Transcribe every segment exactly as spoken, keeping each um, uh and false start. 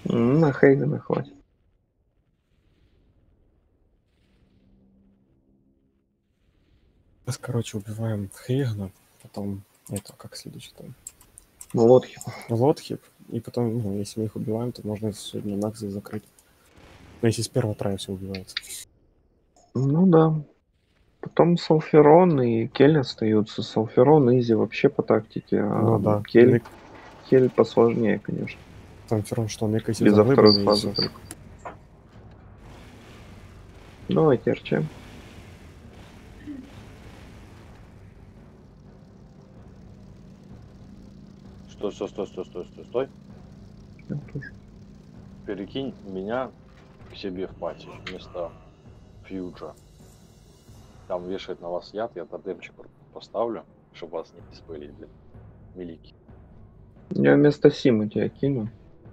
На Хейгана хватит. Сейчас, короче, убиваем Хейгана, потом это, как следующий там? Лотхип. Лотхип, и потом, ну, если мы их убиваем, то можно сегодня Накзы закрыть. Но если с первого трая все убивается. Ну да. Потом Салферон и Кель остаются. Салферон изи вообще по тактике, а Ну да. Кель, Мек... Кель посложнее, конечно. Там Ферон что, мекайся за Без-за второй глыбами и фазы все. только. Давайте арчаем. Стой, стой, стой, стой, стой, стой, стой. Я тоже. Перекинь меня к себе в пати вместо Фьюджа. Там вешает на вас яд, я тотемчик поставлю, чтобы вас не диспелить, блин. Милики. Я вместо Симы тебя кину.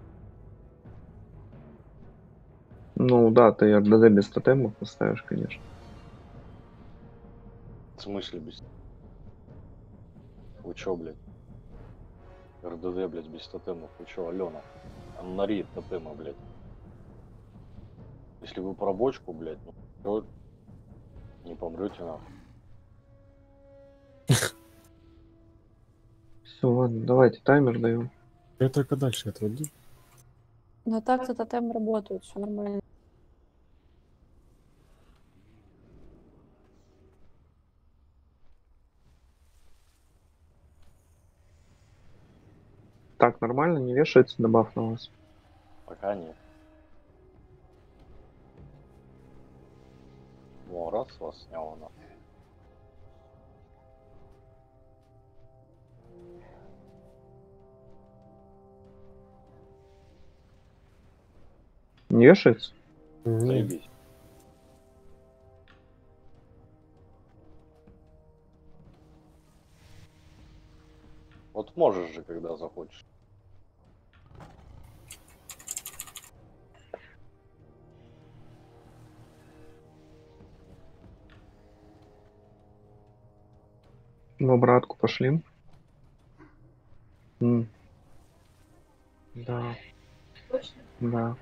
Ну да, ты РДД без тотемов поставишь, конечно. В смысле без... Вы чё, блядь? РДД, блядь, без тотемов. Вы чё, Алена? Аннари тотема, блядь. Если вы про бочку, блядь, ну чё, не помрете нахуй. Все, ладно, давайте таймер даем. Я только дальше отводи. Но так-то тотем работают, все нормально. Так, нормально, не вешается добав на вас. Пока нет. Ну, раз вас сняло нахуй. Не вешается? Не, Заебись. Вот можешь же, когда захочешь. В обратку пошли. М. Да. Точно? Да.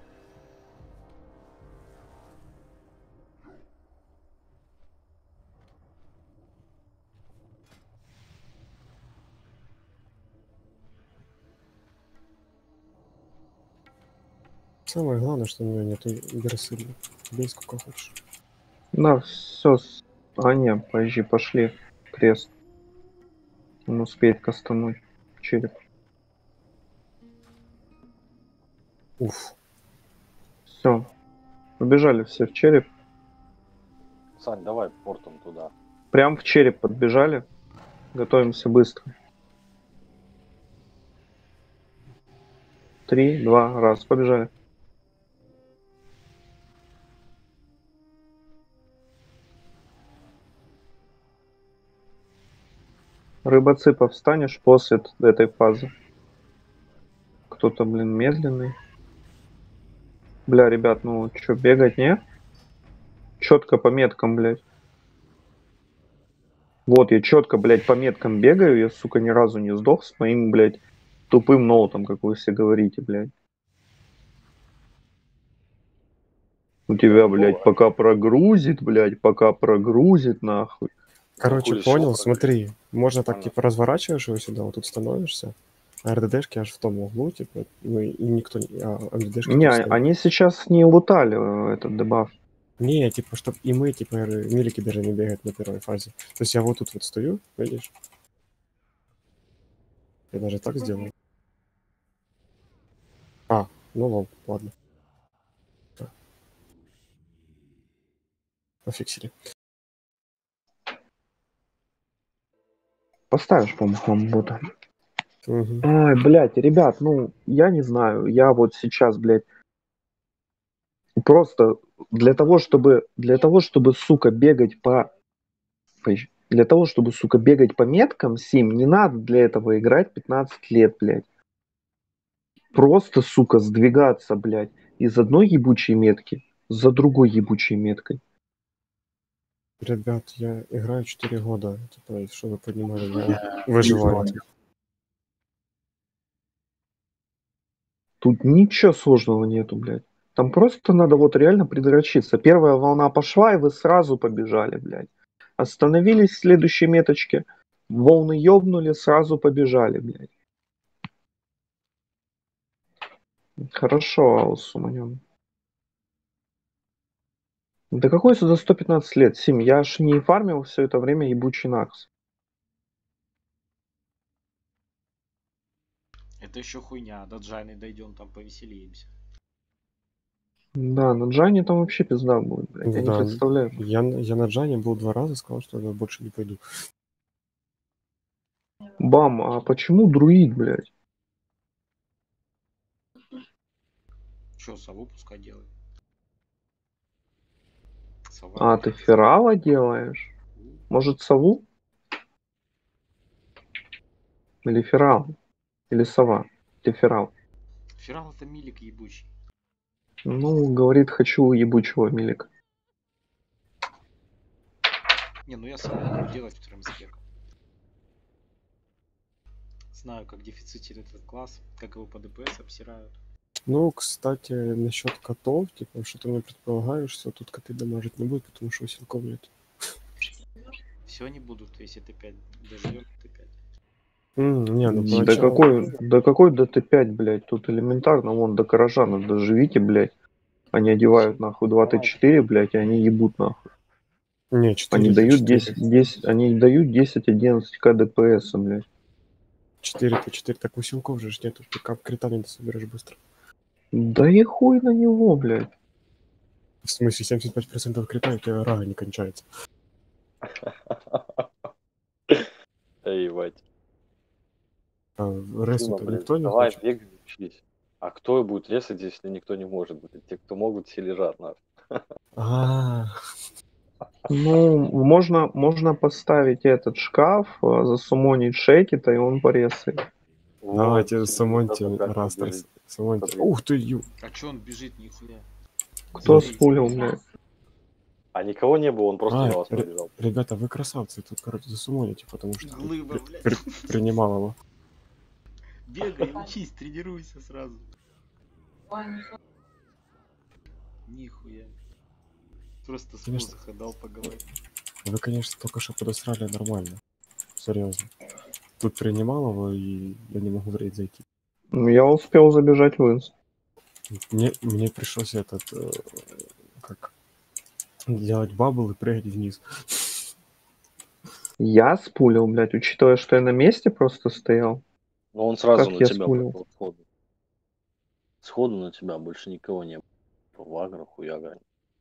самое главное, что у него нету Герасыли. Бей сколько хочешь. Да, все. А, не, подожди, пошли. Крест. Он успеет кастануть череп. Уф. Все. Побежали все в череп. Сань, давай портом туда. Прям в череп подбежали. Готовимся быстро. Три, два, раз. Побежали. Рыбоципа встанешь после этой фазы. Кто-то, блин, медленный. Бля, ребят, ну чё, бегать, не? Четко по меткам, блядь. Вот, я четко, блядь, по меткам бегаю. Я, сука, ни разу не сдох с моим, блядь, тупым ноутом, как вы все говорите, блядь. У тебя, блядь, пока прогрузит, блядь, пока прогрузит, нахуй. Короче, хули понял, шел, смотри. Можно так, Нормально. типа, разворачиваешь его сюда, вот тут становишься. А РДДшки аж в том углу, типа, ну и никто не... А МДДшки Не, тут стоят. они сейчас не лутали э, этот дебаф. Не, типа, чтоб и мы, типа, р- милики даже не бегают на первой фазе. То есть я вот тут вот стою, видишь? Я даже так сделаю. А, ну лол, ладно. Да. Пофиксили. Поставишь, по-моему, бота. Угу. Ой, блядь, ребят, ну, я не знаю. Я вот сейчас, блядь, просто для того, чтобы, для того, чтобы, сука, бегать по... Для того, чтобы, сука, бегать по меткам, Сим, не надо для этого играть пятнадцать лет, блядь. Просто, сука, сдвигаться, блядь, из одной ебучей метки за другой ебучей меткой. Ребят, я играю четыре года, типа, чтобы вы понимали, я выживаю. Тут ничего сложного нету, блядь. Там просто надо вот реально придрочиться. Первая волна пошла, и вы сразу побежали, блядь. Остановились в следующей меточке, волны ёбнули, сразу побежали, блядь. Хорошо, Аус, уманён. Да какой за сто пятнадцать лет, Сим? Я ж не фармил все это время ебучий Накс. Это еще хуйня. До Джайны дойдем, там повеселимся. Да, на Джане там вообще пизда будет, блядь. Я не Да, представляю. я, на- я на Джане был два раза, сказал, что я больше не пойду. Бам, а почему друид, блядь? Че, сову пускай делает. Сова А, ты Ферала делаешь? Может, сову? Или Ферал? Или сова? Или Ферал? Ферал это милик ебучий. Ну, говорит, хочу ебучего милика. Не, ну я сову буду делать вторым спеком. Знаю, как дефицитит этот класс, как его по ДПС обсирают. Ну, кстати, насчет котов, типа, что ты мне предполагаешь, что тут коты дамажить не будут, потому что у силков нет. Все они будут, если Т пять доживем, Т пять. М, не, ну Да поначалу... какой, да какой Д Т пять, блядь? Тут элементарно, вон до Каражана доживите, блядь. Они одевают нахуй два Т четыре, блядь, и они ебут нахуй. Не, четыре, Они дают четыре. десять, десять, они дают десять-одиннадцать ка ДПС, блядь. четыре Т четыре, так у силков же ж нету, ты как крита не соберешь быстро. Да и хуй на него, блядь. В смысле, семьдесят пять процентов крита, и у тебя рага не кончается. Эй, ебать. А Дима, ресу-то блин, никто не давай хочет? бегай, учись. А кто будет резать, если никто не может? Блин? Те, кто могут, все лежат, нахуй. А, Ну, можно, можно поставить этот шкаф, э, засумонить шейкита, и он порезает. давайте Вот, сумоньте вот так раз, побежит. сумоньте. Смотри. Ух ты, ю. А че он бежит, нихуя? Кто Смотри. спулил, блядь? А никого не было, он просто А, на вас ре- побежал. ребята, вы красавцы, тут, короче, засумоните, потому что тут Глыба, при- блядь. при- принимал его. Бегай, учись, тренируйся сразу. Нихуя. Просто с Конечно. воздуха дал по голове. Вы, конечно, только что подосрали нормально. Серьезно. Тут принимал его, и я не могу в рейд зайти. Ну, я успел забежать в инст. Мне, мне пришлось этот, э, как, делать бабл и прыгать вниз. Я спулил, блядь, учитывая, что я на месте просто стоял. Но он сразу Как на я тебя спулил? пошел сходу. Сходу на тебя, больше никого не было. В агро, хуягра.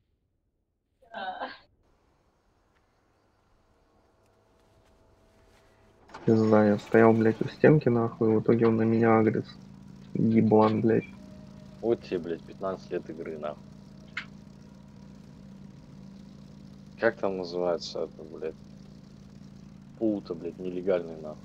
Не знаю, я стоял, блядь, у стенки, нахуй, и в итоге он на меня агрится. Еблан, блядь. Вот тебе, блядь, пятнадцать лет игры, нахуй. Как там называется это, блядь? Пул-то, блядь, нелегальный, нахуй.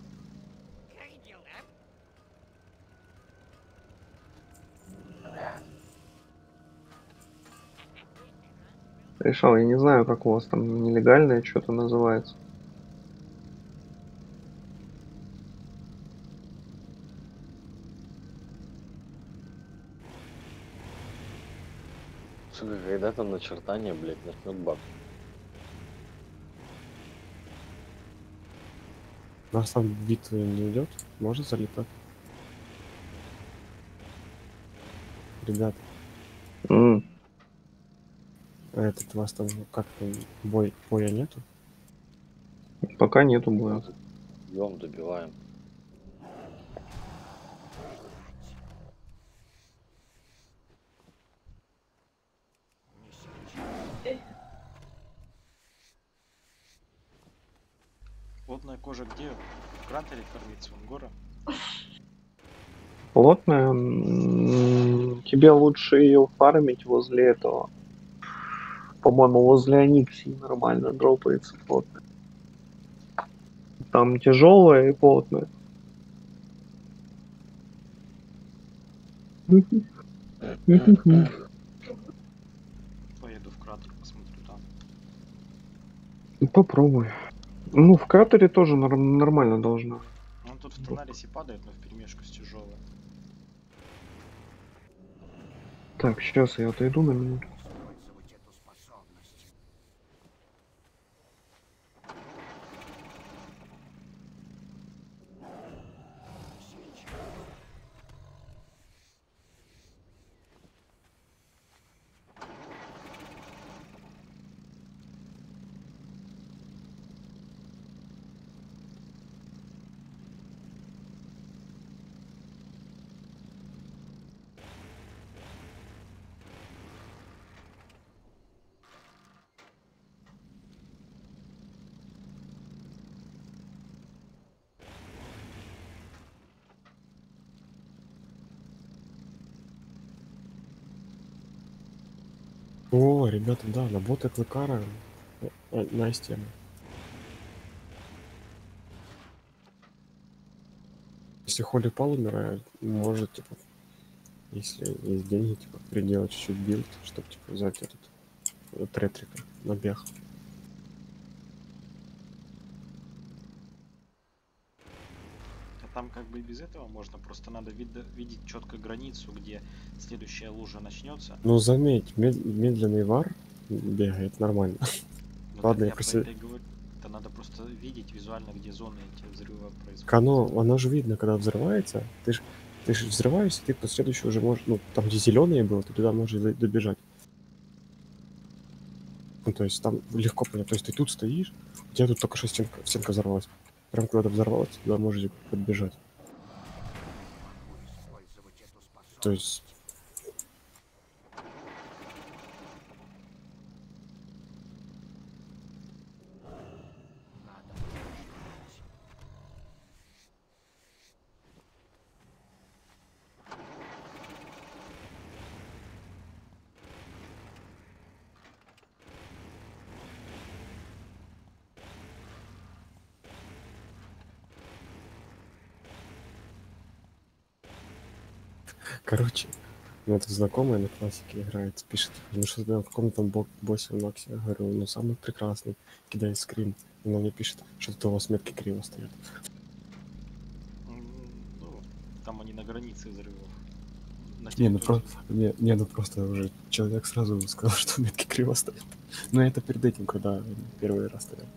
Решал, я не знаю, как у вас там нелегальное что-то называется. Сука, когда там начертание, блядь, начнет бак. У нас там битвы не идет, может залетать. Ребят, М, а этот у вас там как-то бой, боя нету? Пока нету боя. Бьем, добиваем. Плотная кожа где? В кратере кормится, он гора. Плотная. м, Тебе лучше ее фармить возле этого. По-моему, возле Аниксии нормально дропается плотная. Там тяжелая и плотная. Поеду в кратер, посмотрю там. Попробуй. Ну, в кратере тоже нор- нормально должно. Он тут в Тонарисе падает, но в перемешку с тяжелой. Так, сейчас я отойду на минуту. О, ребята, да, на боты Клыкара на стену. Если Холли Пал умирает, может, типа, если есть деньги, типа, приделать чуть-чуть билд, чтобы, типа, взять этот, этот ретрика на бег. А там как бы и без этого можно, просто надо вид- видеть четко границу, где следующая лужа начнется. Ну, заметь, мед- медленный вар бегает нормально. Ну, Ладно, так я я просто- про это и говорю. Это надо просто видеть визуально, где зоны эти взрыва происходят. Оно, оно же видно, когда взрывается. Ты ж, ты ж взрываешься, ты по следующему уже можешь, ну, там, где зеленые было, ты туда можешь за- добежать. Ну, то есть там легко понять. То есть ты тут стоишь, у тебя тут только что стенка, стенка взорвалась. Прям когда взорвалась, ты туда можешь подбежать. То есть... Короче, у меня тут знакомая на классике играет, пишет, ну что ты на каком там бо- боссе в Ноксе? Я говорю, ну самый прекрасный, кидает скрин. Она мне пишет, что-то у вас метки криво стоят. М, Ну, там они на границе взрывов. На Не, ну территории. просто, не, не, ну просто уже человек сразу сказал, что метки криво стоят. Но это перед этим, когда первый раз стоял.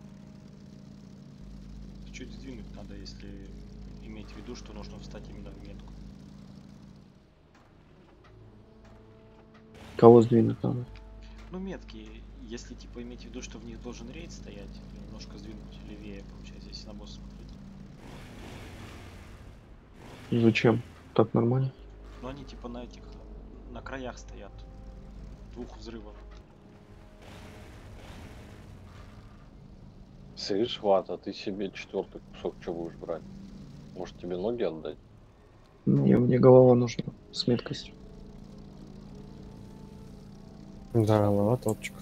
Чуть сдвинуть надо, если иметь в виду, что нужно встать именно в метку. Кого сдвинуть надо? Ну, метки, если типа иметь в виду, что в них должен рейд стоять, немножко сдвинуть левее, получается, если на босса смотреть. Зачем? Так нормально. Но они типа на этих, на краях стоят. Двух взрывов. Слышь, Вата, ты себе четвертый кусок что будешь брать? Может тебе ноги отдать? Мне, мне голова нужна с меткостью. Да, голова топчик.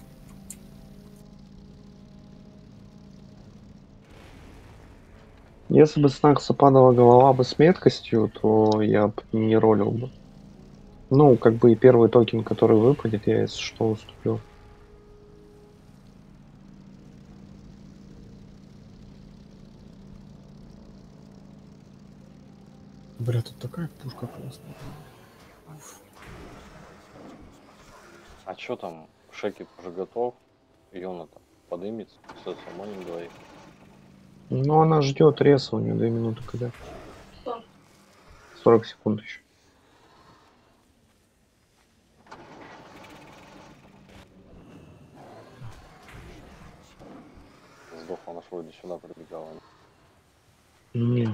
Если бы с Накса падала голова бы с меткостью, то я бы не ролил бы. Ну, как бы и первый токен, который выпадет, я, если что, уступлю. Бля, тут такая пушка классная. А чё там? Шекет уже готов. Йона там подымется, все само не говорит. Ну, она ждет реса, у нее две минуты когда. сорок секунд еще. Сдох, она ж вроде сюда прибегала. Нет.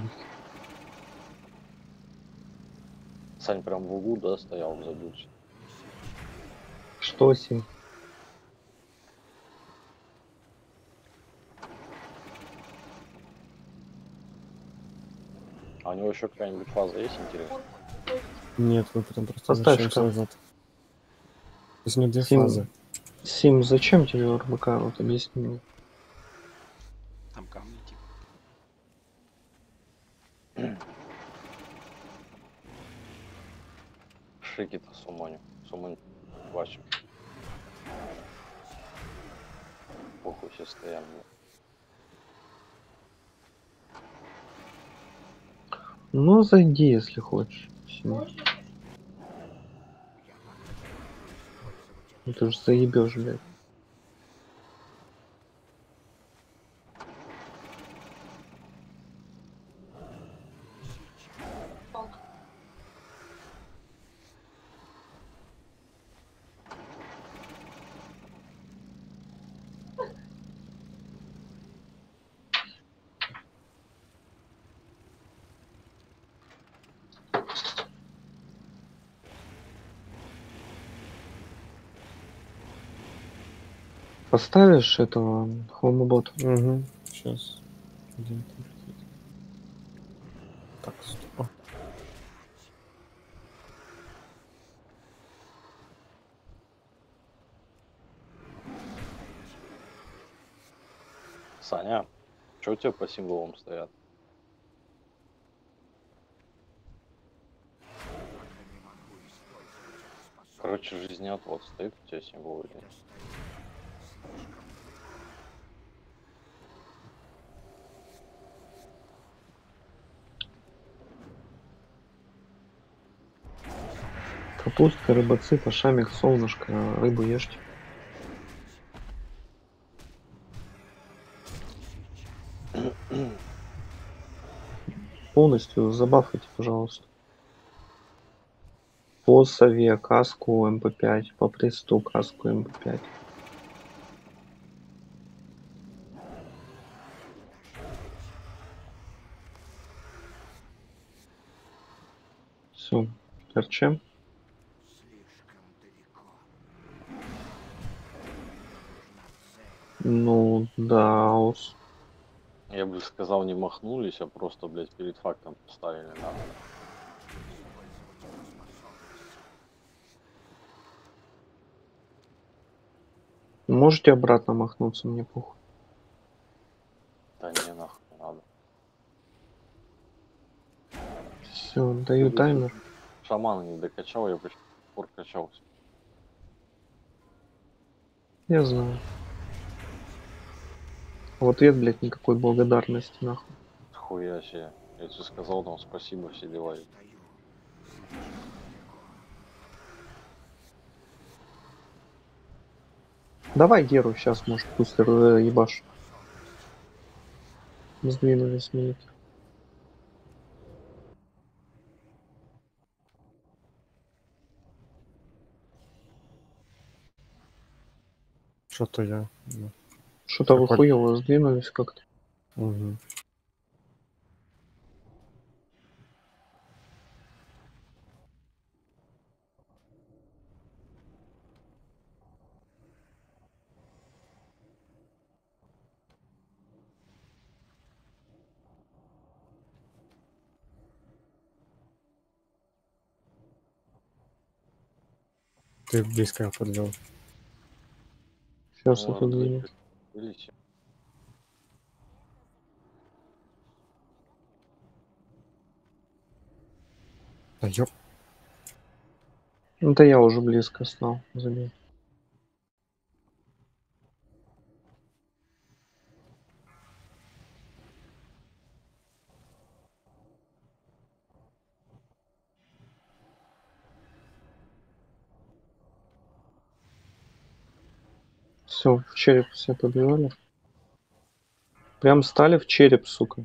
Сань прям в углу, да, стоял, забился. Что Сим? А у него еще какая-нибудь фаза есть, интересно? Нет, мы потом просто Поставь возвращаемся шкаф. назад. То есть у него две Сим, фазы. Сим, зачем тебе РБК? Вот объясни мне. Там камни типа. Шекета сумоню. Сумоню бачу. Похуй все стоят. Ну, зайди, если хочешь. Сим. Ну ты же заебешь, блядь. Поставишь этого хомобота? Угу. Сейчас. Где это летит? Так, стоп. О, Саня, что у тебя по символам стоят? Короче, жизнеотвод стоит у тебя символ или нет? Капустка, рыбоцит, ашамик, солнышко, рыбу ешьте. Полностью забафайте, пожалуйста. По сове каску эм пэ пять, по престу каску эм пэ пять. Все, перчем. Ну, да, ус. Я бы сказал, не махнулись, а просто, блядь, перед фактом поставили надо. Можете обратно махнуться, мне похуй. Да не, нахуй не надо. Все, даю таймер. Шамана не докачал, я почти пор качался. Я знаю. В ответ, блядь, никакой благодарности, нахуй. Хуя себе. Я тебе сказал там спасибо, все дела. Давай Геру сейчас, может, пусть э, ебаш. Сдвинулись минут. что-то я. Ну, Что-то вы Прикольно. хуёво сдвинулись как-то. угу. Ты близко подвел. Сейчас Ну, это двинет. вылечи. Да ёп. Ну да я уже близко стал. Забей. Все, в череп все побивали. Прям стали в череп, сука.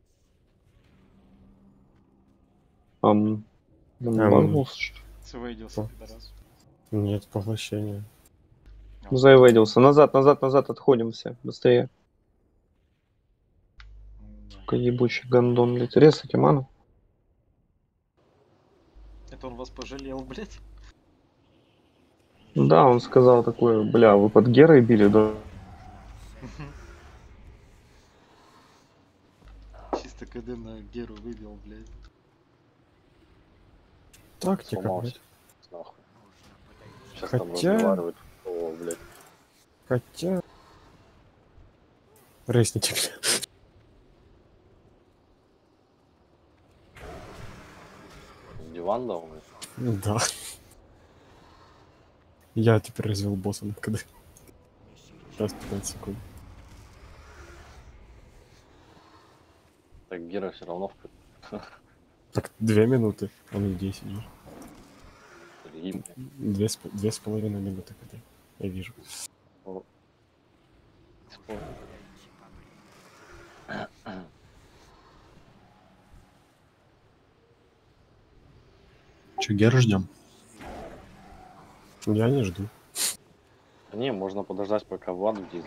Ам, он Эм. багнулся, что ли? Свейдился, О. пидорас. Нет, поглощение. А, Заведился. Назад, назад, назад отходим все. Быстрее. м, да. Сука, ебучий гандон, блядь. Резайте ману. Это он вас пожалел, блядь. Да, он сказал такое, бля, вы под Герой били, да? Чисто КД на Геру выбил, блядь. Тактика, Сломался. блядь. Нахуй. Сейчас там Хотя- разговаривают. О, блядь. Хотя... Рейсните, блядь. Диван дал мне. Да. Я теперь развел босса на КД. Сейчас пять секунд. Так Гера все равно в Так, две минуты, а не десять. же. Рим. Две, с- две с половиной минуты КД. Я вижу. О. Вспомнил. Че, Геру ждем? Я не жду. Не, можно подождать, пока Влад вдизнет.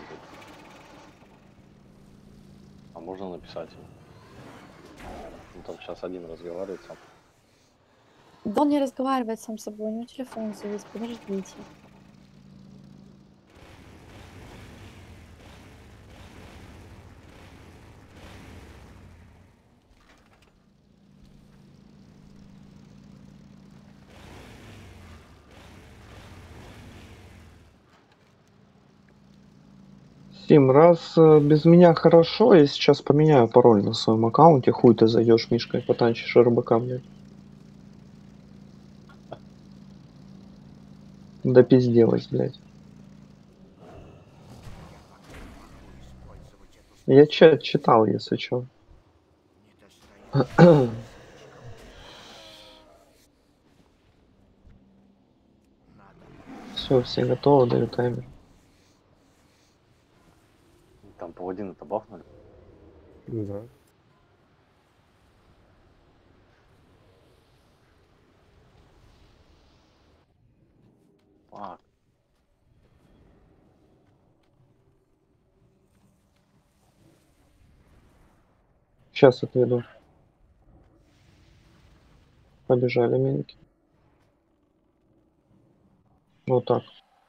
А можно написать ему. Он там сейчас один разговаривает сам. Да он не разговаривает сам с собой, у него телефон завис, подождите. Сим, раз э, без меня хорошо, я сейчас поменяю пароль на своем аккаунте. Хуй ты зайдешь, Мишка, и потанчишь РБК, блядь. Да пизделась, блядь. Я чат читал, если чё. Все, все готовы, даю таймер. Там паладина-то бахнули. Да. А, Сейчас отведу. Побежали, минки. Вот так.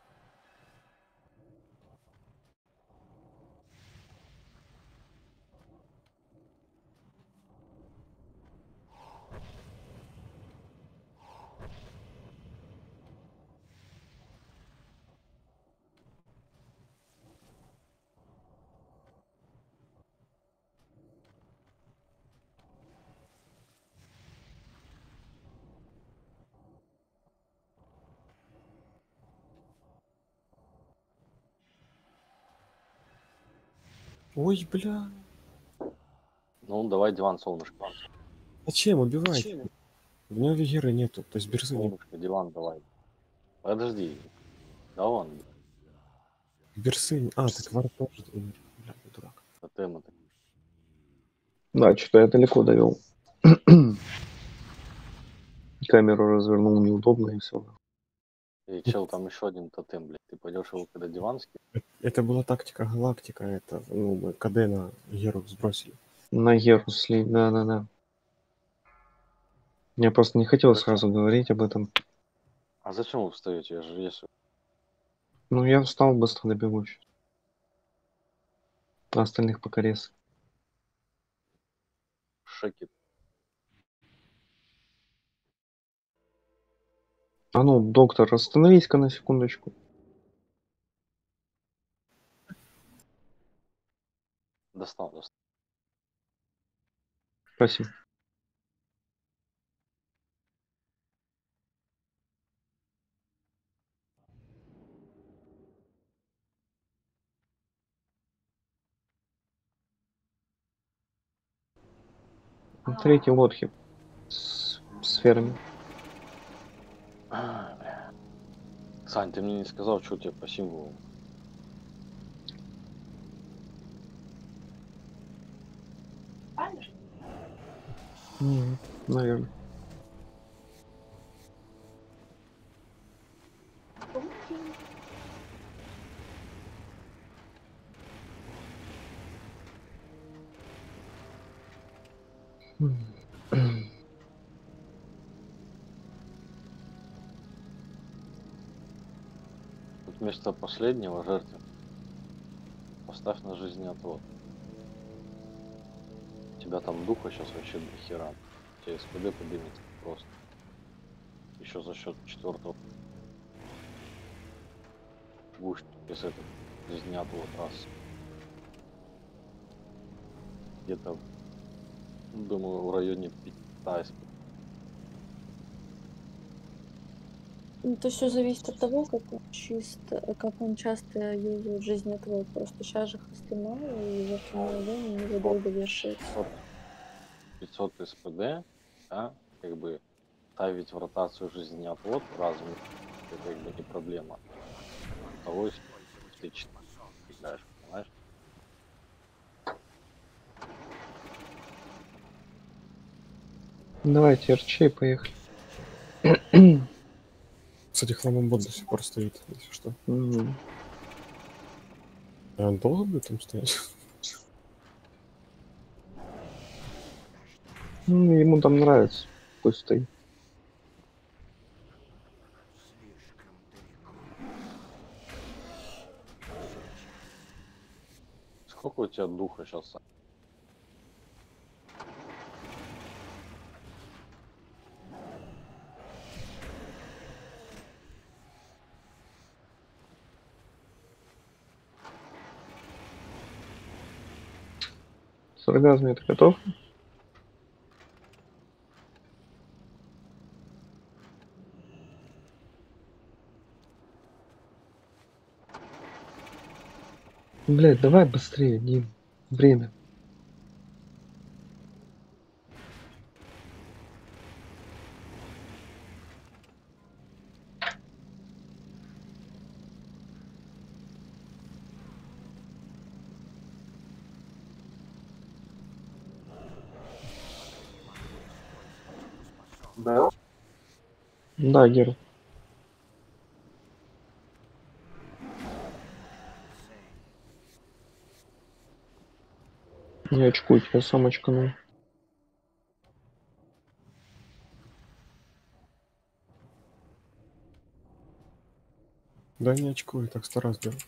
Ой, бля. ну давай диван, солнышко. Зачем убивать? У него вигеры нету, то есть берзы нет. Солнышко, диван давай. Подожди. Да он, Берсы... А, так вар тоже умер. Бля, я дурак. тотем это. Да, что-то я далеко довел. Камеру развернул неудобно и все. И чел, там еще один тотем, блядь. Ты пойдешь его когда диванский? Это была тактика галактика, это, ну, мы КД на Геру сбросили. На Геру слить, да-да-да. Я просто не хотел Зачем? сразу говорить об этом. А зачем вы встаете? Я же если Ну, я встал, быстро добегу чуть. А остальных пока рез. шеки. А ну, доктор, остановись-ка на секундочку. Достал, достал. Спасибо. Третий лодки с сферами. А, бля. Сань, ты мне не сказал, что у тебя по символу. Нет, наверное. Тут вместо последнего жертвы поставь на жизнеотвод. У тебя там духа сейчас вообще до хера. У тебя СПД поднимется просто. Еще за счет четвертого. Будешь без этого жизнеотвод раз. Где-то, думаю, в районе пяти СПД. Ну, это все зависит от того, как он чисто, как он часто юзает жизнеотвод. Просто сейчас же хосты мало, и в этом районе у него долго вешается. пятьсот СПД, да, как бы ставить в ротацию жизнеотвод разум, это как бы не проблема. того, если ты четыре играешь, понимаешь? Давайте, арчей, поехали. Кстати, хламом бот до сих пор стоит, если что. Мгм. А он долго будет там стоять? Ну, ему там нравится. Пусть стоит. Сколько у тебя духа сейчас? С оргазмом ты готов? Блять, давай быстрее, Дим. Время. Да? Да, Гер. Не очкуй, я сам очканул. Да не очкую, так сто раз делал.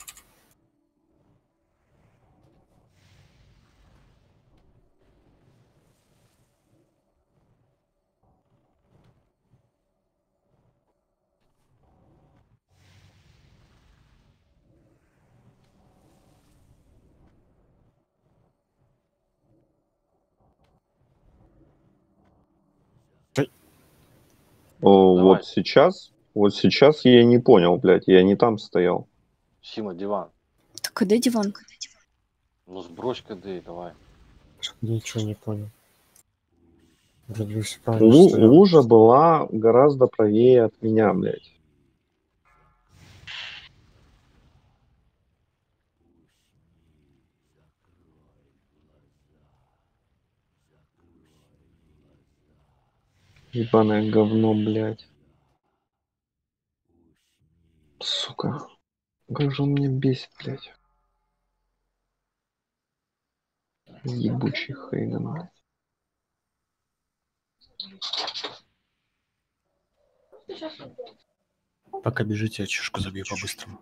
О, Давай. вот сейчас, вот сейчас я не понял, блядь, я не там стоял. Сима, диван. Так куди диван? Ну сбрось КД, давай. Ничего не понял. Вроде бы все правильно Лу- стоял. лужа была гораздо правее от меня, блядь. Ебаное говно, блядь. Сука. Как же он меня бесит, блядь. Ебучий Хейган, блядь. Пока бежите, я чешку забью по-быстрому.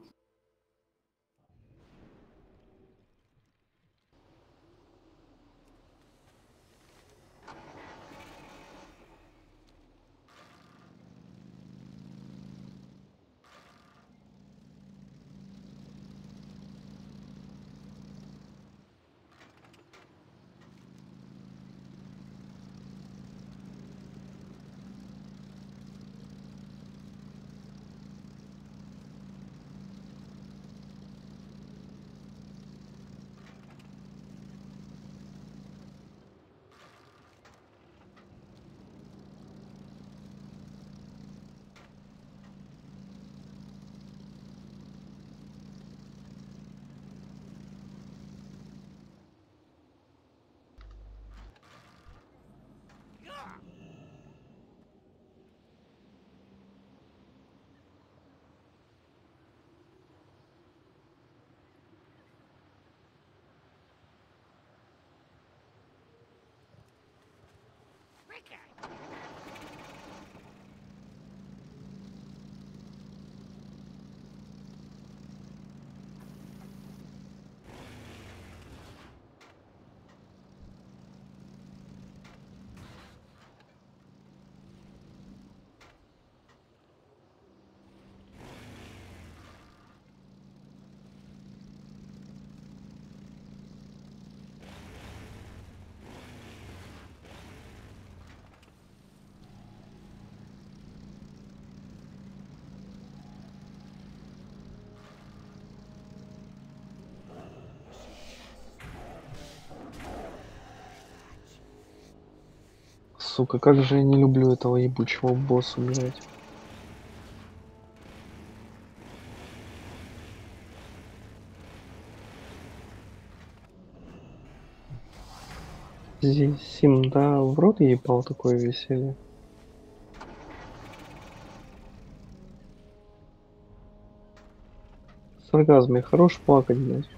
Сука, как же я не люблю этого ебучего босса, блядь. Зи- Сим, да, в рот ебал такое веселье. В сарказме хорош плакать, блядь.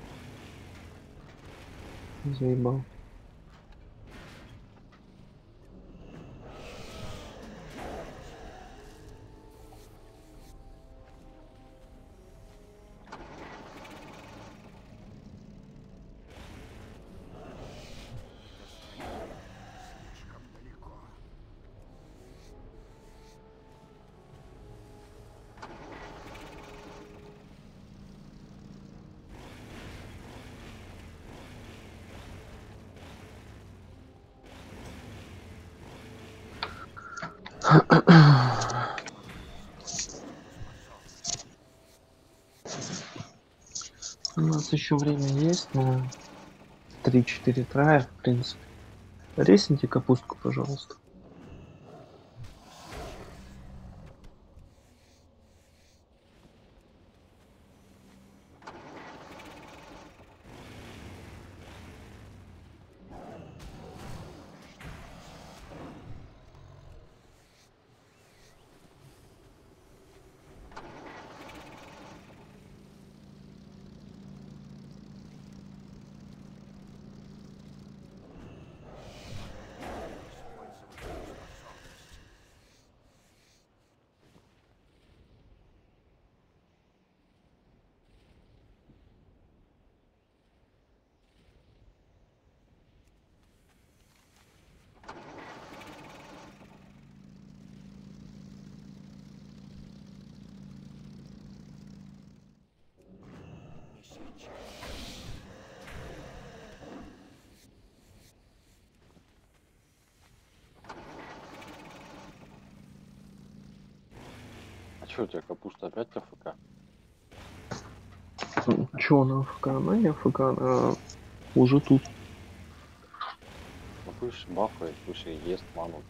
Заебал. У нас еще время есть на три-четыре трая, в принципе. Ресните капустку, пожалуйста. А что у тебя капуста опять АФК? Чё она АФК? Она не АФК, она уже тут. Ну пусть бафает, пусть и ест ману.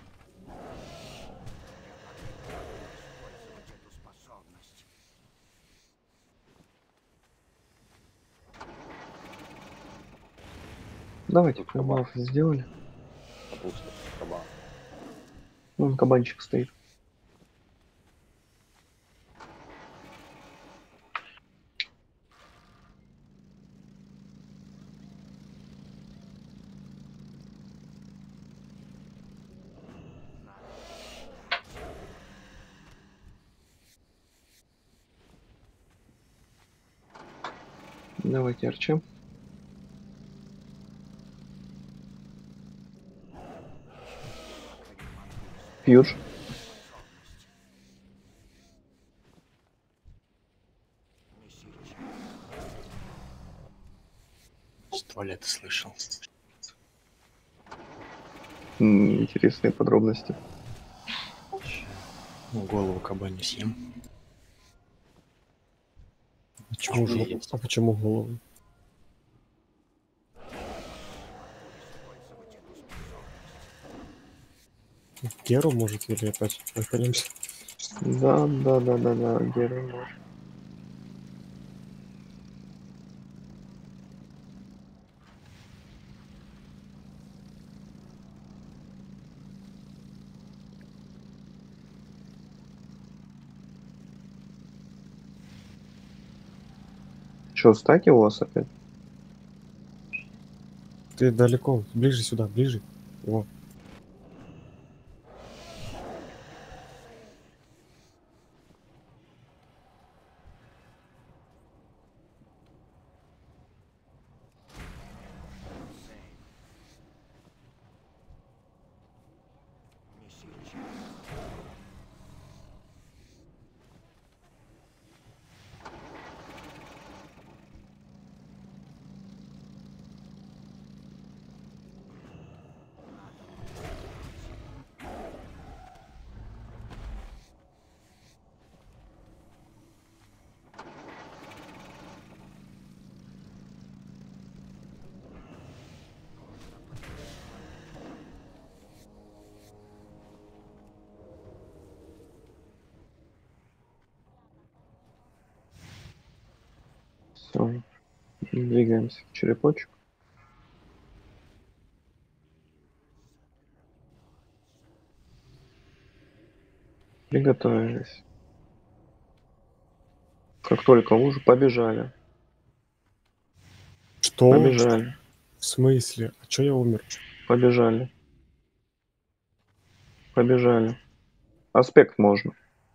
Давайте Тут кабан. пробаф сделали. Капуста, кабан. Вон кабанчик стоит. Давайте арчим. Фьюдж. С туалета слышал. М, Интересные подробности. Ну, голову кабаню съем. Почему же? Есть. А почему голову? Геру может или опять проколемся? Да, да, да, да, да, Герой может. Чё, стаки у вас опять? Ты далеко, ближе сюда, ближе. Во. Всё. Двигаемся в черепочек. Приготовились. Как только лужу, побежали. Что? Побежали. В смысле? А чё я умер? Побежали. Побежали. Аспект можно.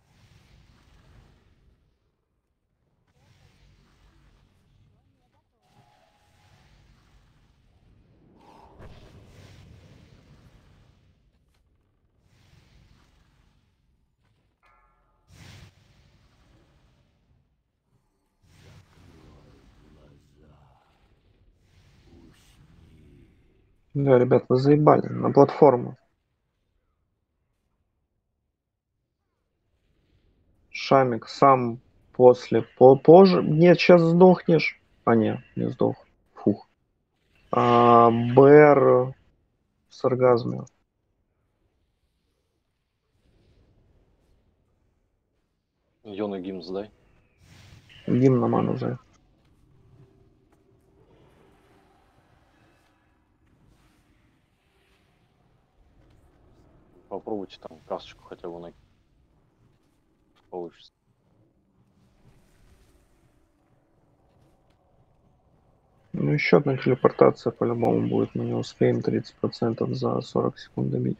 Да, ребят, вы заебали. На платформу. Шамик сам после. По позже. Нет, сейчас сдохнешь. А, нет, не сдох. Фух. А, Бэр с оргазмом. Йона гимн сдай. Гимн на ману за. Попробуйте там касочку хотя бы накинуть. Получится. Ну, еще одна телепортация по-любому будет. Мы не успеем тридцать процентов за сорок секунд добить.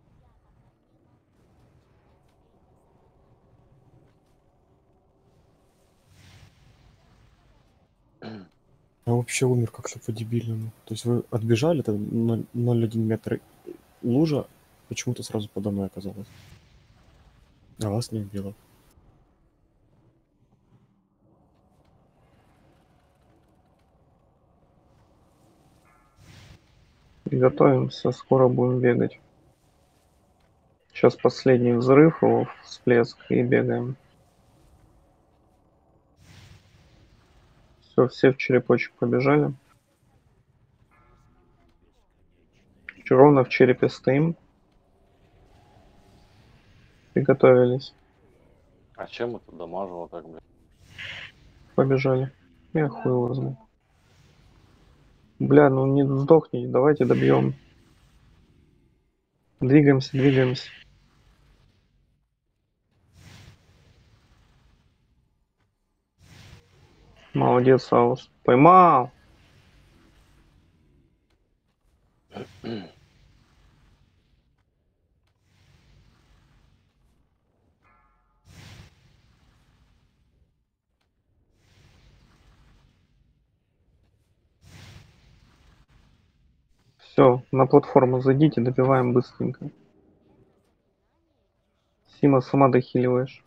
Я вообще умер как-то по-дебильному. То есть вы отбежали, там ноль целых один метр лужа, почему-то сразу подо мной оказалась. А вас не убило. Готовимся, скоро будем бегать. Сейчас последний взрыв, его всплеск, и бегаем. Все, все в черепочек побежали. Ровно в черепе стоим. Приготовились. А чем это дамажило так, блин? Побежали. Я хуй возьму. Бля, ну не сдохните, давайте добьем. Двигаемся, двигаемся. Молодец, Аус. Поймал. Все, на платформу зайдите, добиваем быстренько. Сима, сама дохиливаешь.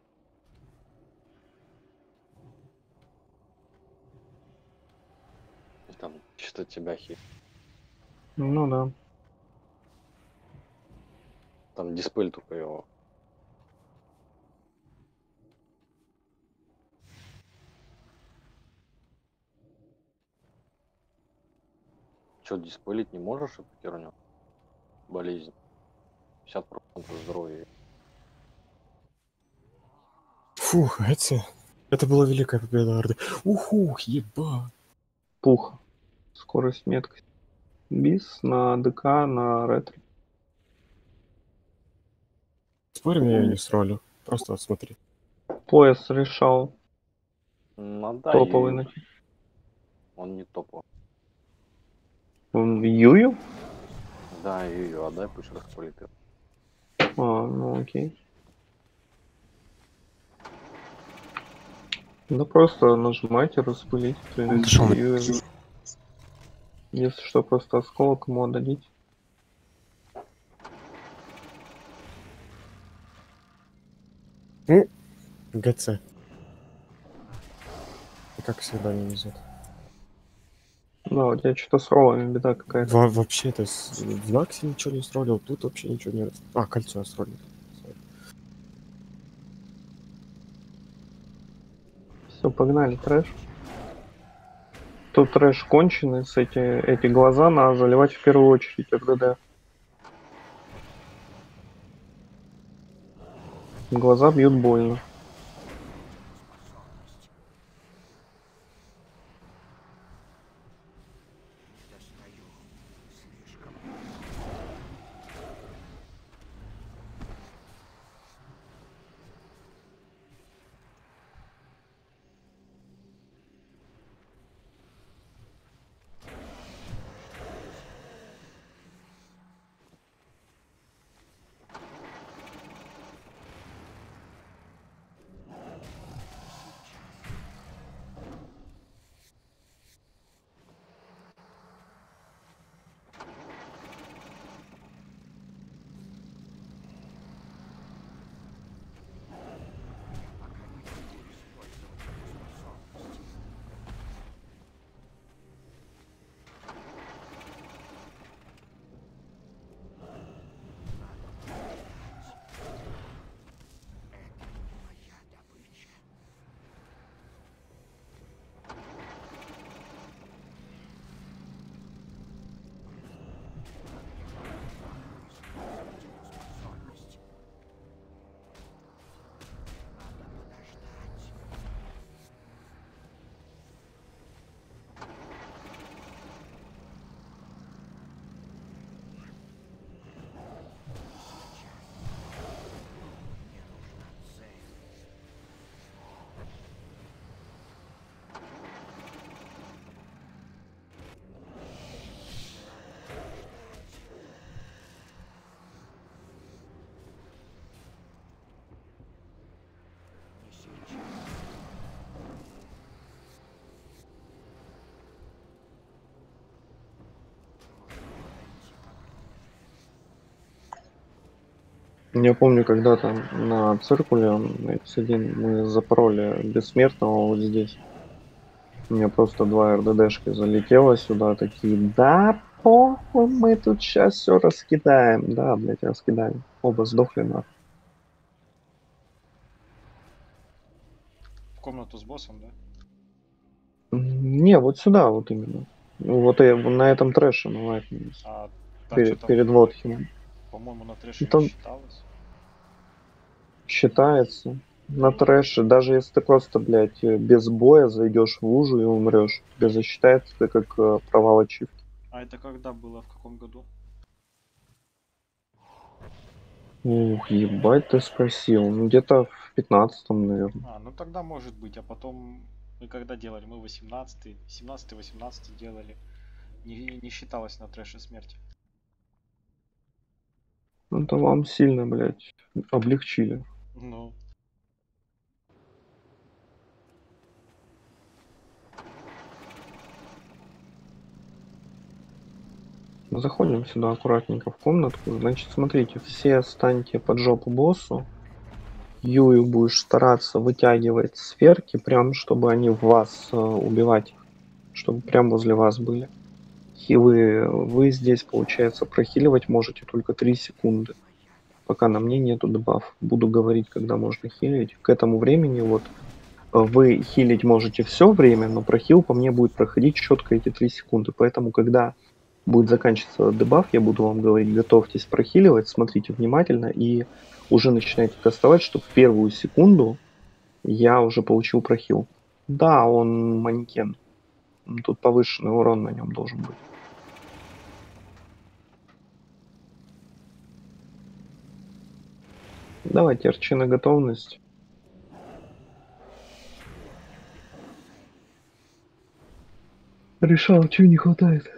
Там что тебя хит. Ну да. Там диспель только его. Че, диспелить не можешь эту херню? Болезнь. пятьдесят процентов здоровья. Фух, это... Это была великая победа Орды. Ухух, еба. Пух. Скорость, меткость. Бис на ДК, на ретро. Спорим, я ее не сролю. Просто вот смотри. Пояс решал. Ну да, Топовый. Юю. на- Он не топовый. Он в Юю? Да, Юю, отдай, пусть распылит. А, ну окей. Да просто нажимайте распылить. то есть Да шо он- Юю. Если что, просто осколок ему отдадите. ГЦ. И как всегда не везет. Да, у тебя что-то с роллами беда какая-то. Во вообще, то есть в Наксе ничего не сролил, тут вообще ничего не... А, кольцо я сролил. Все, погнали, трэш. Тут трэш конченый, с эти, эти глаза надо заливать в первую очередь РДД. Глаза бьют больно. Я помню, когда-то на циркуле на икс один мы запороли бессмертного вот здесь. У меня просто два эр дэ дэшки залетело сюда, такие, да похуй, мы тут сейчас все раскидаем. Да, блядь, раскидаем. Оба сдохли нахуй. В комнату с боссом, да? М, Не, вот сюда вот именно. Ну, Вот и на этом трэше, на Lightning, А там перед, что-то, перед Вотхемом. по-моему, на трэше не Там считалось. считается на трэше, даже если ты просто, блядь, э, без боя зайдешь в лужу и умрешь, тебе засчитается это как э, провал ачивки. А это когда было, в каком году? Ух, ебать ты спросил. Ну, где-то в пятнадцатом, наверное. А, ну тогда может быть, а потом мы когда делали? Мы восемнадцатый, семнадцатый, восемнадцатый делали. Не, не считалось на трэше смерти. Ну, это вам сильно, блядь, облегчили. Ну, Заходим сюда аккуратненько в комнатку. Значит, смотрите, все станьте под жопу боссу. Юю будешь стараться вытягивать сферки, прям чтобы они в вас э, убивать, чтобы прям возле вас были. И вы, вы здесь, получается, прохиливать можете только три секунды, пока на мне нету дебаф. Буду говорить, когда можно хилить. К этому времени вот э, вы хилить можете все время, но прохил по мне будет проходить четко эти три секунды. Поэтому, когда будет заканчиваться дебаф, я буду вам говорить, готовьтесь прохиливать, смотрите внимательно и уже начинайте кастовать, чтобы в первую секунду я уже получил прохил. Да, он манекен. Тут повышенный урон на нем должен быть. Давайте арчи на готовность. Решал, чего не хватает.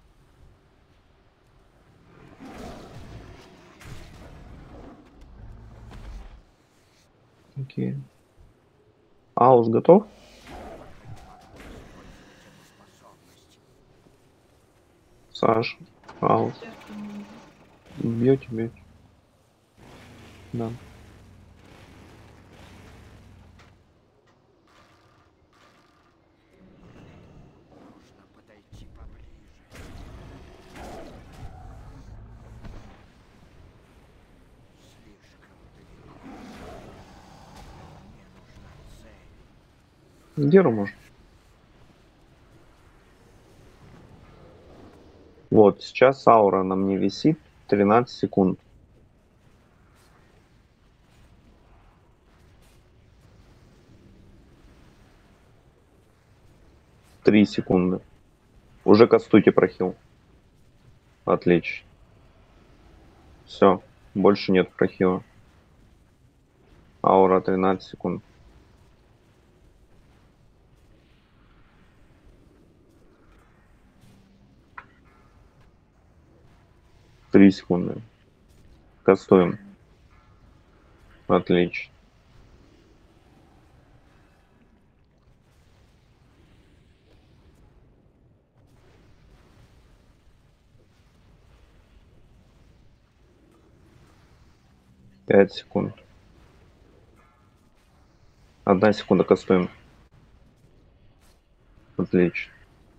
Окей. Аус готов? Саш, Аус. Бьете, бьете. Да. Геру можно. Вот, сейчас аура на мне висит тринадцать секунд. три секунды. Уже кастуйте прохил. Отлично. Все, больше нет прохила. Аура тринадцать секунд. три секунды. Кастуем. Отлично. пять секунд. Одна секунда кастуем. Отлично.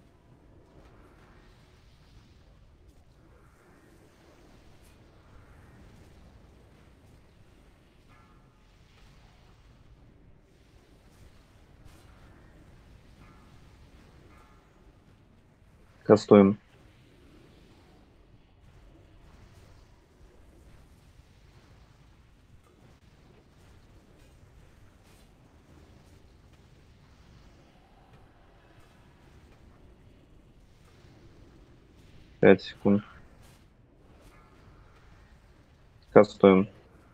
Кастуем. пять секунд. Кастуем.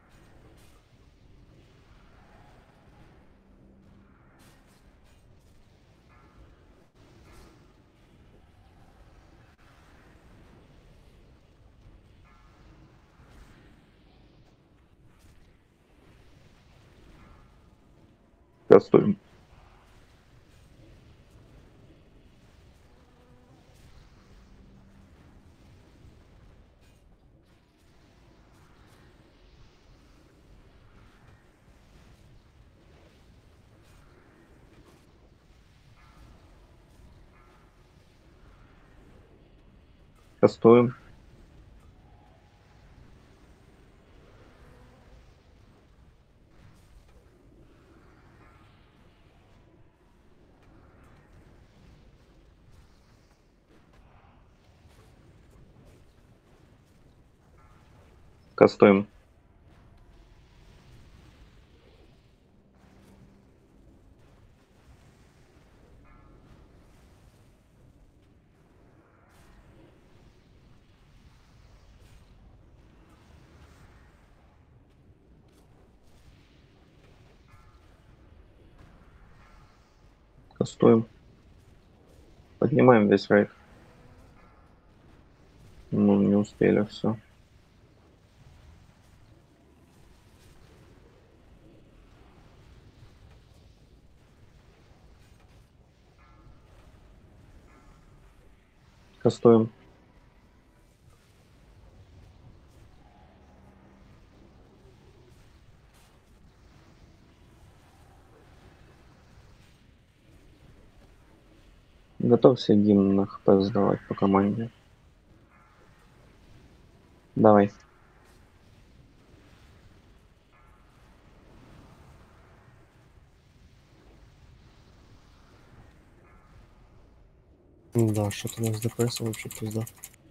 Кастуем. Кастуем. Кастуем. Кастуем. Поднимаем весь рейд. Ну, не успели, все. Кастуем. Готовься гимн на хп сдавать по команде. Давай. Да, что-то у нас с ДПС вообще пизда.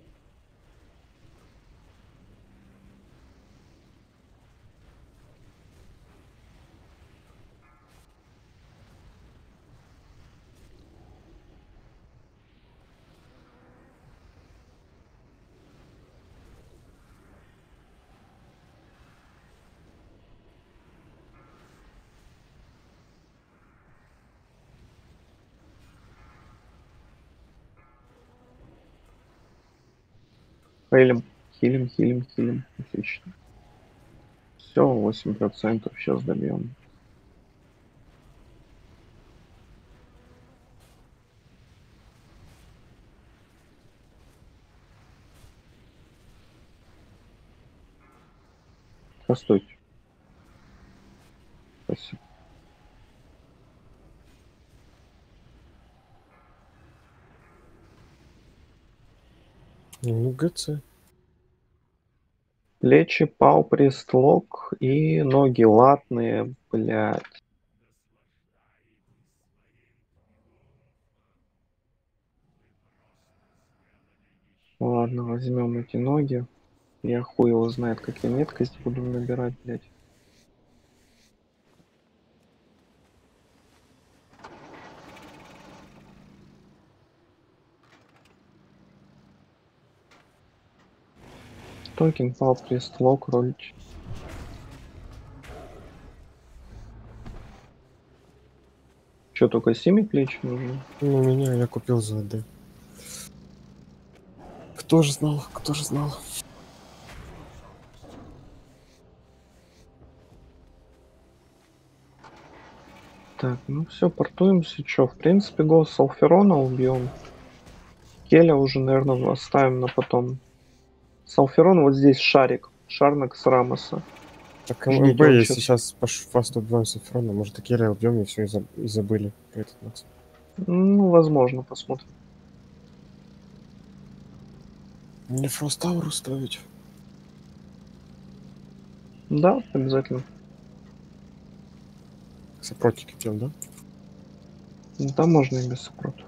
Хилим, хилим, хилим, хилим. Отлично. Все, восемь процентов сейчас добьем. Постойте. Спасибо. Ну, ГЦ. Плечи, пау, пресс-лок и ноги латные, блядь. Ладно, возьмем эти ноги. Я хуй его знает, как я меткость буду набирать, блядь. Токен, пау, пресс-лок, ролич. Что, только семь плеч нужно? Ну, у меня я купил за АД. Кто же знал, кто же знал. Так, ну все, портуемся. Что, в принципе, го Салферона убьем. Келя уже, наверное, оставим на потом. Салферон вот здесь шарик. Шарнак с Рамоса. Так, Ждите, МБ, он если щас- сейчас пош- фаст убиваем Сафрона, может, и Керри убьем и все, и, заб- и забыли про этот Макс. Ну, возможно, посмотрим. Мне Фростауру ставить. Да, обязательно. Сопротики тем, да? Да, можно и без сопрота.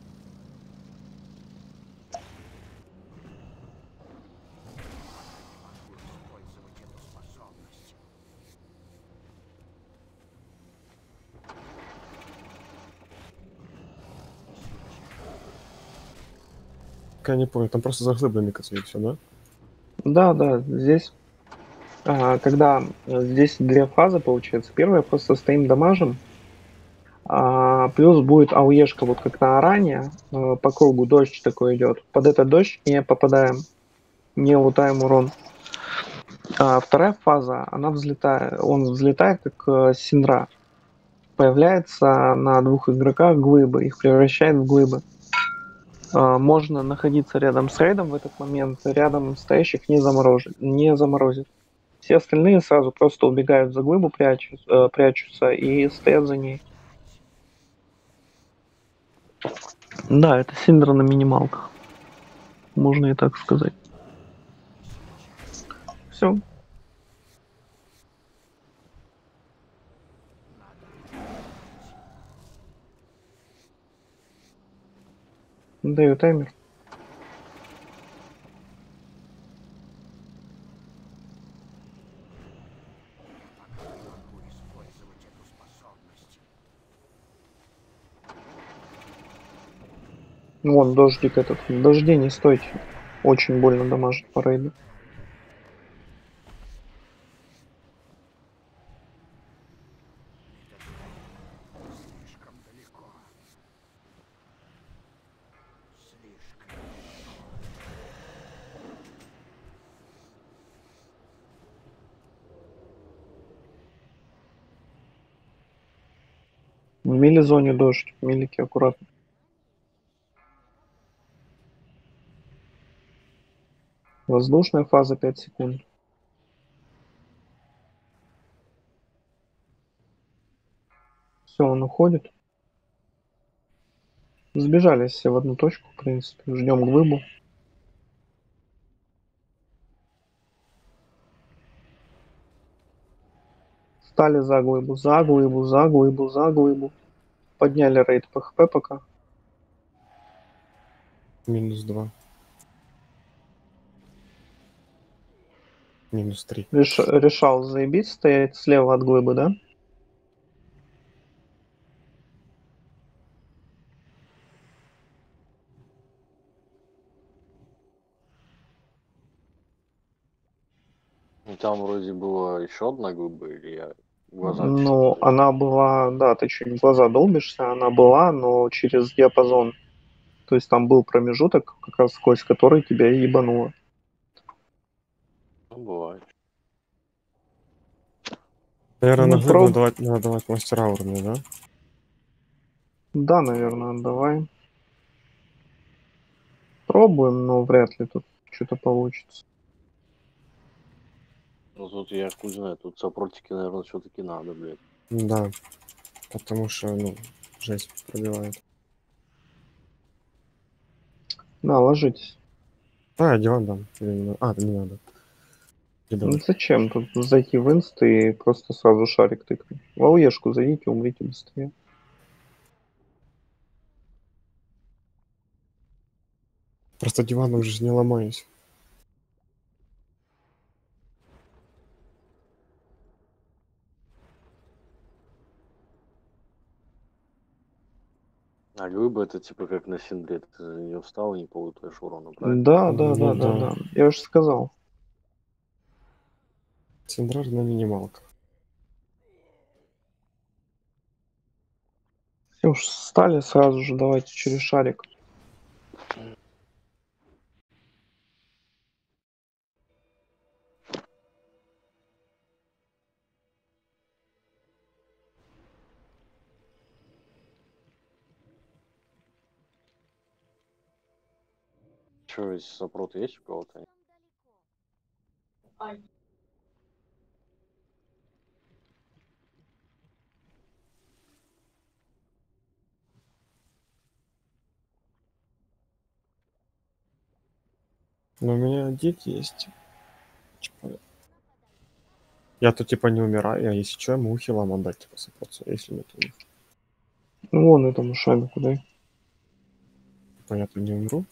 Я не понял, там просто заглыблами кацают все, да? Да, да, здесь, а, когда э, здесь две фазы получается. Первая просто стоим дамажем, а, плюс будет ауешка, вот как на Аране, э, по кругу дождь такой идет. Под этот дождь не попадаем, не лутаем урон. А вторая фаза, она взлетает, он взлетает как э, Синдра. Появляется на двух игроках глыбы, их превращает в глыбы. А, можно находиться рядом с рейдом в этот момент, рядом стоящих не заморозит. Не заморозит. Все остальные сразу просто убегают за глыбу, прячут, э, прячутся и стоят за ней. Да, это Синдра на минималках. Можно и так сказать. Все. Даю таймер. Вон, дождик этот. В дожде не стойте. Очень больно дамажит по рейду. В мили-зоне дождь. Милики аккуратно. Воздушная фаза пять секунд. Все, он уходит. Сбежались все в одну точку, в принципе. Ждем глыбу. Стали за глыбу, за глыбу, за глыбу, за глыбу. Подняли рейд по хп пока. Минус два. Минус три. Реш... Решал заебись стоять слева от глыбы, да? Ну, там вроде была еще одна глыба, или я глаза Ну, чуть-чуть- она была, да, ты чуть в глаза долбишься, она была, но через диапазон. То есть там был промежуток, как раз сквозь который тебя и ебануло. Ну, бывает. Наверное, Ну, на глыбу проб- надо давать, надо давать мастер аурный, да? Да, наверное, давай. Пробуем, но вряд ли тут что-то получится. Ну, тут я хуй знаю, тут сопротики, наверное, все-таки надо, блядь. Да. Потому что, ну, жесть пробивает. Да, ложитесь. Да, я диван дам. Или не надо? А, не надо. Ну, Придумать. зачем тут зайти в инст и просто сразу шарик тыкнуть? В ауешку зайдите, умрите быстрее. Просто диваном же не ломаюсь. А глыба это типа как на синдре, ты за нее встал и не получаешь урона, правильно? Да, да, Ну да, да, да. да. Я же сказал. Синдрар на минималках. Все уж встали сразу же, давайте через шарик. Че, из сопрота есть у кого-то? Но у меня дик есть. Типа, я тут типа не умираю, а если что, я могу хилам отдать, типа, сопротцу, если нет у них. Ну, вон этому шарику, дай. Понятно, не умру.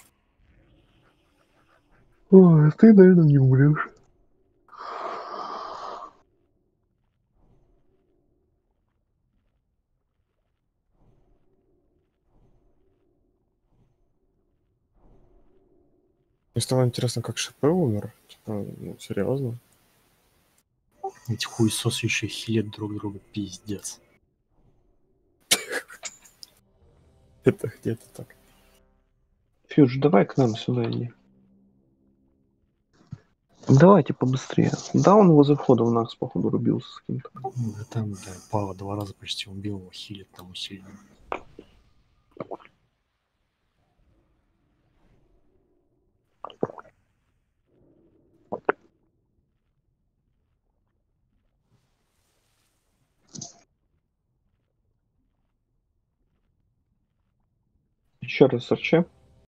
Ой, ты, наверное, не умрешь. Мне стало интересно, как ШП умер. Типа, ну, серьезно. Эти хуесосы еще хилят друг друга, пиздец. Это где-то так. Фьюдж, давай к нам сюда иди. Давайте побыстрее. Да, он возле входа у нас, походу, рубился с кем-то. Ну, да там, да, Пава два раза почти убил его, хилит там усиленно. Еще раз арче.